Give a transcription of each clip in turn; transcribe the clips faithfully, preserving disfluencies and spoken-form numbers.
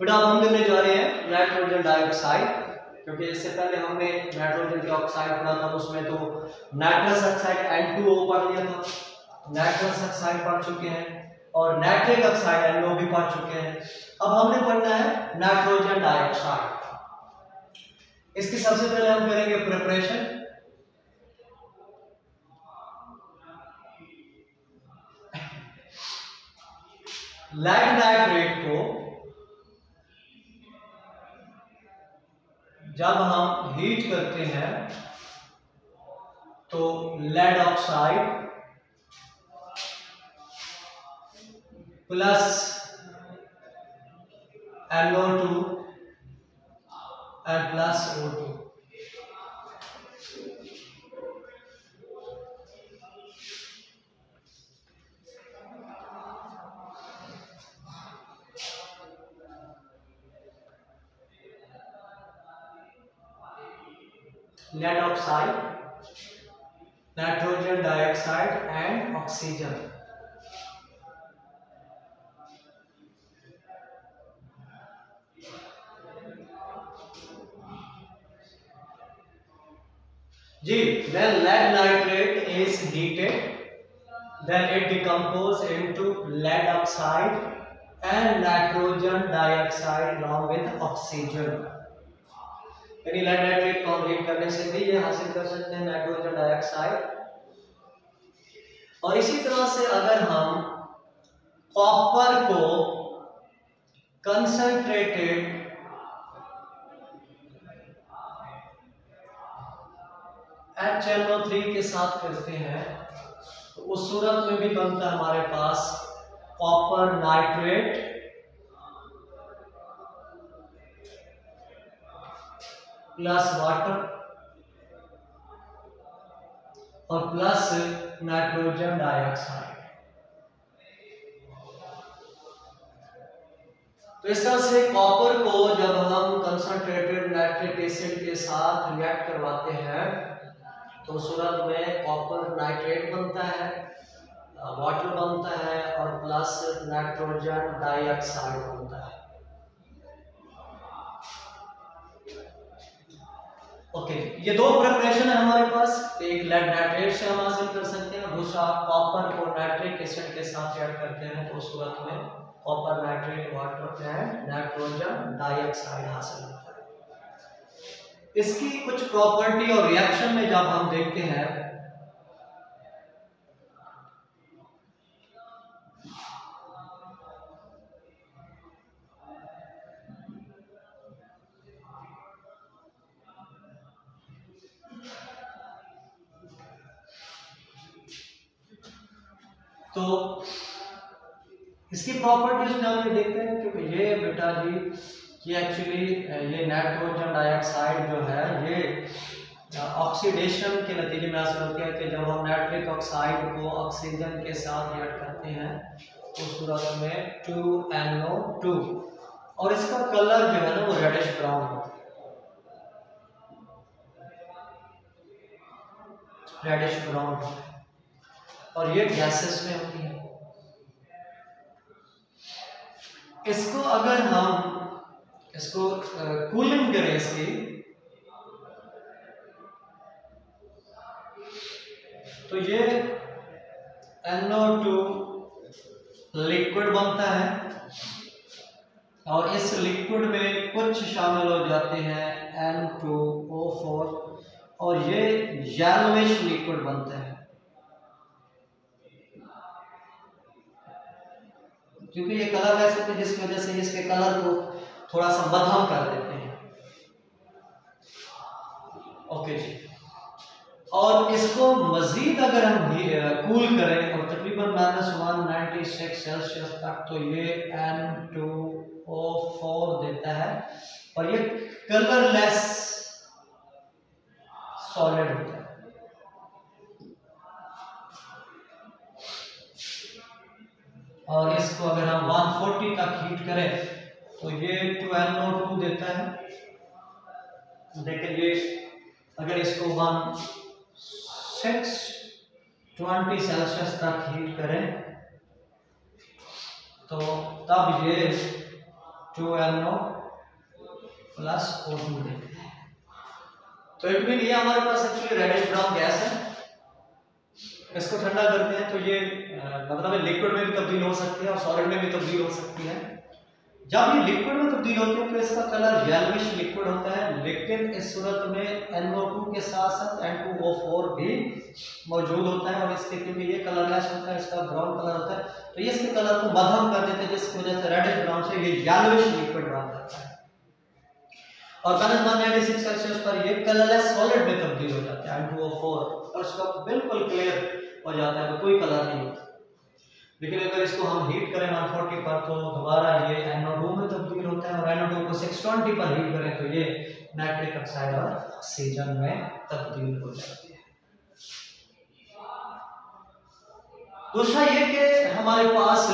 बेटा हम करने जा रहे हैं नाइट्रोजन डाइऑक्साइड, क्योंकि इससे पहले हमने नाइट्रोजन के ऑक्साइड पढ़ा था, उसमें तो nitrous oxide N two O पढ़ लिया था, नाइट्रस ऑक्साइड पढ़ चुके हैं और नाइट्रिक ऑक्साइड एन ओ भी पढ़ चुके हैं। अब हमने पढ़ना है नाइट्रोजन डाइऑक्साइड। इसकी सबसे पहले हम करेंगे प्रिपरेशन। लेड नाइट्रेट को जब हम हीट करते हैं तो lead oxide plus N O two and plus O two, lead oxide, nitrogen dioxide and oxygen. जी, when lead nitrate is heated, then it decomposes into lead oxide and nitrogen dioxide along with oxygen. यानी lead nitrate को हम heat करने से भी ये हासिल कर सकते हैं नाइट्रोजन डाइऑक्साइड। और इसी तरह से अगर हम कॉपर को concentrated H N O three के साथ करते हैं तो उस सूरत में भी बनता है हमारे पास कॉपर नाइट्रेट प्लस वाटर और प्लस नाइट्रोजन डाइऑक्साइड। तो इस तरह से कॉपर को जब हम कंसंट्रेटेड नाइट्रिक एसिड के साथ रिएक्ट करवाते हैं तो सूरत में कॉपर नाइट्रेट बनता है, वाटर बनता है और प्लस नाइट्रोजन डाइऑक्साइड बनता है। ओके okay, ये दो प्रिपरेशन है हमारे पास, एक लेड नाइट्रेट से हम हासिल कर सकते हैं, दूसरा कॉपर को नाइट्रिक एसिड के साथ ऐड करते हैं तो उस सूरत में copper nitrate water and nitrogen dioxide हासिल होता है। इसकी कुछ प्रॉपर्टी और रिएक्शन में जब हम देखते हैं तो इसकी प्रॉपर्टीज में हम ये देखते हैं क्योंकि ये बेटा जी ये एक्चुअली ये नाइट्रोजन डाइऑक्साइड जो है ये ऑक्सीडेशन के नतीजे में ऐसा होता है कि जब हम नाइट्रिक ऑक्साइड को ऑक्सीजन के साथ ऐड करते हैं तो उस सूरत में टू एन ओ टू और इसका कलर जो है ना वो रेडिश ब्राउन होता है, रेडिश ब्राउन होता है और ये गैसेस में होती है। इसको अगर हम इसको कूलिंग करें इसकी तो ये एन ओ टू लिक्विड बनता है और इस लिक्विड में कुछ शामिल हो जाते हैं एन टू ओ फोर और ये येलोइश लिक्विड बनता है क्योंकि ये कलर ऐसे थे जिसकी वजह से इसके कलर को थोड़ा सा मध्यम कर देते हैं। ओके जी, और इसको मजीद अगर हम कूल करें और तकरीबन minus one ninety six Celsius तक तो ये एन टू ओ फोर देता है और ये कलरलेस सॉलिड होता है। और इसको अगर हम वन फोर्टी तक हीट करें तो ये टू एन ओ टू देता है। देखिए अगर इसको वन सिक्स ट्वेंटी सेल्सियस तक हीट करें तो तब ये two N O plus O two देखते हैं। तो इट मीन ये हमारे पास एक्चुअली रेडिश ब्राउन गैस है। इसको ठंडा करते हैं तो ये मतलब लिक्विड में भी तब्दील हो सकती है और सॉलिड में भी तब्दील हो सकती है। जब ये लिक्विड में तब्दील होती है तो इसका कलर येलोइश लिक्विड होता है, लेकिन इस सूरत में एन ओ टू के साथ साथ एन टू ओ फोर भी मौजूद होता है और इसके क्योंकि ये कलरलेस होता है, इसका ब्राउन कलर होता है, तो ये इसके कलर को मध्यम कर देते हैं, जिसकी वजह से रेडिश ब्राउन से ये येलोइश लिक्विड बन जाता है और minus one ninety six Celsius पर ये कलरलेस सॉलिड में तब्दील हो जाता है एन टू ओ फोर और इसका बिल्कुल क्लियर हो जाता है, तो कोई कलर नहीं होता। लेकिन अगर इसको हम हीट करें वन फोर्टी पर तो दोबारा ये एन ओ टू में तब्दील होता है और एन ओ टू को सिक्स ट्वेंटी पर हीट करें तो ये नाइट्रिक ऑक्साइड और ऑक्सीजन में तब्दील हो जाती है। दूसरा ये कि हमारे पास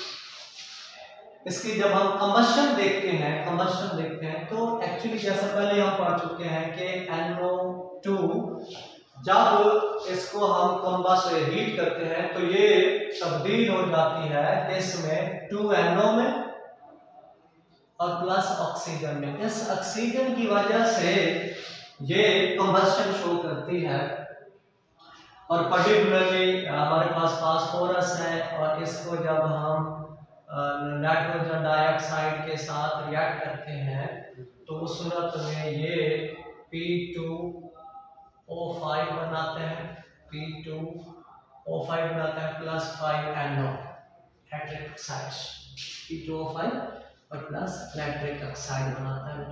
इसकी जब हम कंबशन देखते हैं कंबशन देखते हैं तो एक्चुअली जैसा पहले हम पढ़ चुके हैं कि एन ओ टू जब इसको हम कंबस हीट करते हैं तो ये तब्दील हो जाती है इसमें टू एन ओ में और प्लस ऑक्सीजन में। इस ऑक्सीजन की वजह से ये कंबशन शो करती है और पर्टिकुलरली हमारे पास फास्फोरस है और इसको जब हम नाइट्रोजन डाइऑक्साइड के साथ रिएक्ट करते हैं तो उस सूरत में ये पी टू ओ फाइव बनाते हैं, पी टू ओ फाइव बनाते हैं plus five N O nitric oxide, P two O five और प्लस नाइट्रिक ऑक्साइड बनाता है।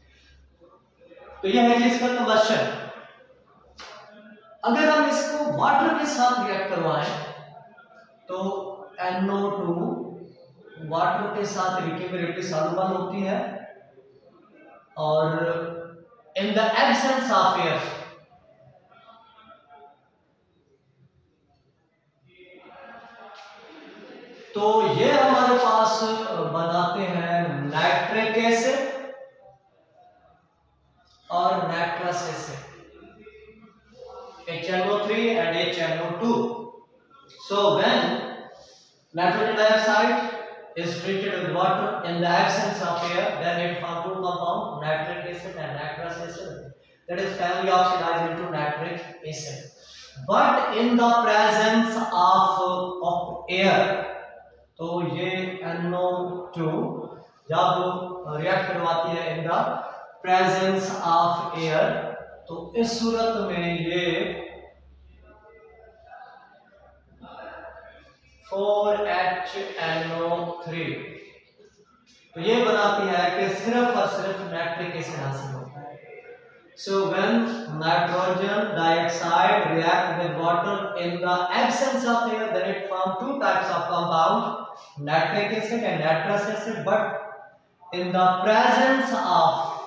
तो यह है इसका कंबशन। अगर हम इसको वाटर के साथ रिएक्ट करवाएं तो एन ओ टू वाटर के साथ लिक्विड सॉल्युबल होती है और in the absence of air तो ये हमारे पास बनाते हैं नाइट्रिक एसिड और nitrous acid H N O three and H N O two. So when nitrogen dioxide is treated with water in the absence of air, then it forms two compounds, nitric acid and nitrous acid. That is finally oxidized into nitric acid. But in the presence of, of air, तो ये N O two जब react करवाती है in the presence of air तो इस सूरत में ये four H N O three तो ये बनाती है कि सिर्फ और सिर्फ नाइट्रिक एसिड हासिल होता है। So when nitrogen dioxide react with water in the absence of air, then it forms two types of compound, nitric acid and nitrous acid. But in the presence of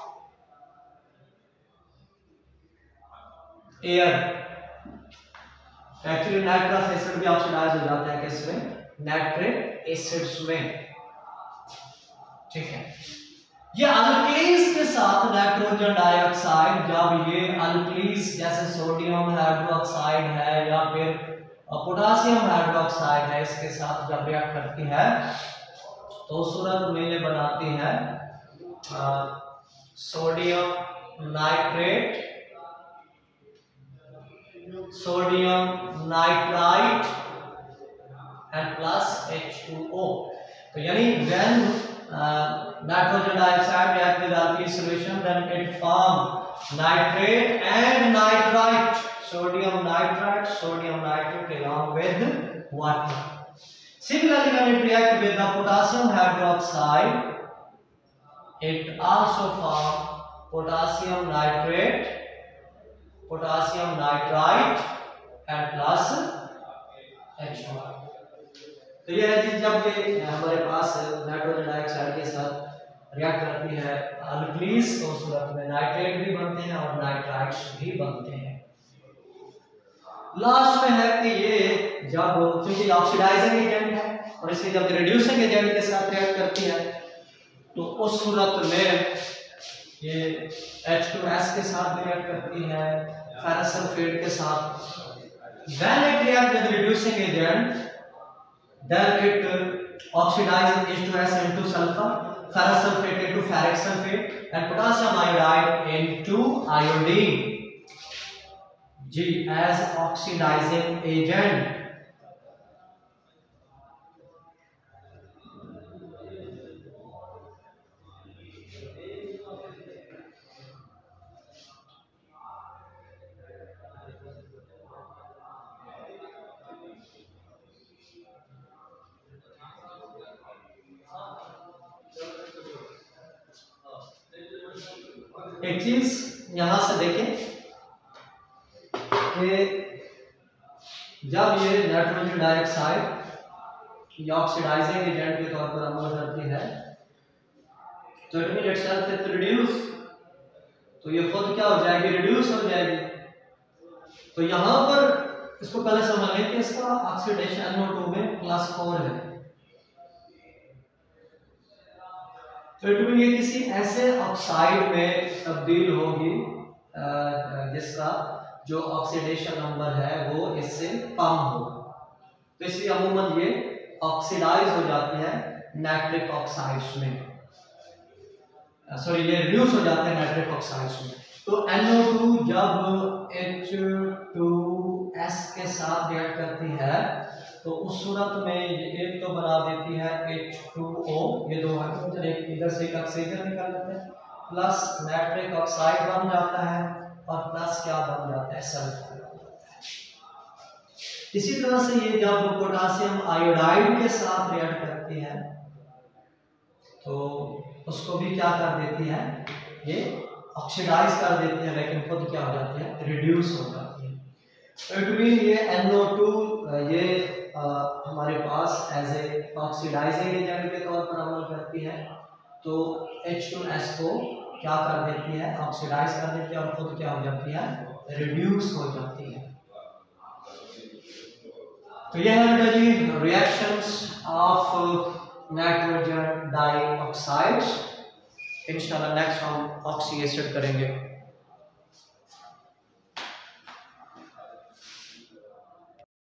air, actually nitrous acid भी oxidise हो जाता है किसमें, nitric acids में। ठीक है, ये alkalis के साथ नाइट्रोजन डाइऑक्साइड जब ये अल्कलीज जैसे सोडियम हाइड्रोक्साइड है या फिर पोटासियम हाइड्रोक्साइड है इसके साथ जब रिएक्ट करती है तो उस सूरत में ये बनाती है sodium nitrate, sodium nitrite and plus H two O. तो यानी when nitrogen dioxide react with alkali solution then it form nitrate and nitrite, sodium nitrite, sodium nitrate along with water. Similarly, when it react with the potassium hydroxide it also form potassium nitrate, potassium nitrite and plus H two. तो ये है जब ये हमारे पास nitrogen dioxide के साथ react करती है अल्कलीज तो उस सूरत में नाइट्रेट भी बनते हैं और नाइट्राइट्स भी बनते हैं। लास्ट में है कि ये जब क्योंकि ऑक्सीडाइजिंग एजेंट है और इसलिए जब रिड्यूसिंग एजेंट के साथ रिएक्ट करती है तो उस सूरत में ये एच टू एस के साथ रिएक्ट करती है फेरस सल्फेट के साथ। When it react with reducing agent then it uh, oxidizes H two S into sulfur, ferrous sulfate into ferric sulfate and potassium iodide into iodine G as oxidizing agent. एक चीज यहां से देखें कि जब ये नाइट्रोजन डाइऑक्साइड या oxidising agent के तौर पर अमल करती है तो it mean itself is reduce, तो ये खुद क्या हो जाएगी, रिड्यूस हो जाएगी। तो यहां पर इसको पहले समझ लें कि इसका ऑक्सीडेशन एन ओ टू में प्लस फोर है, तो इट मीन ये किसी ऐसे ऑक्साइड में तब्दील होगी जिसका जो ऑक्सीडेशन नंबर है वो इससे कम हो, तो इसलिए अमूमन ये ऑक्सीडाइज हो जाती है नाइट्रिक ऑक्साइड्स में, सॉरी ये रिड्यूस हो जाते हैं नाइट्रिक ऑक्साइड्स में। तो एन ओ टू जब एच टू एस के साथ रिएक्ट करती है तो उस सूरत में एक तो बना देती है एच टू ओ, ये दो हाइड्रोजन एक इधर से एक ऑक्सीजन निकाल लेते हैं, प्लस नाइट्रिक ऑक्साइड बन जाता है और प्लस क्या बन जाता है, सल्फर बन जाता है। इसी तरह से ये जब पोटासियम आयोडाइड के साथ रिएक्ट करती है तो उसको भी क्या कर देती है, ये ऑक्सीडाइज कर देती है, लेकिन खुद क्या हो जाती है, रिड्यूस हो जाती है। तो इट मीन ये एन ओ टू ये आ, हमारे पास एज ए ऑक्सीडाइजिंग एजेंट के तौर पर अमल करती है, तो एच टू एस को क्या कर देती है, ऑक्सीडाइज कर देती है और खुद क्या हो जाती है, रिड्यूस हो जाती है। तो यह है जी रिएक्शंस ऑफ नाइट्रोजन डाइऑक्साइड। इंशाल्लाह नेक्स्ट हम ऑक्सी एसिड करेंगे।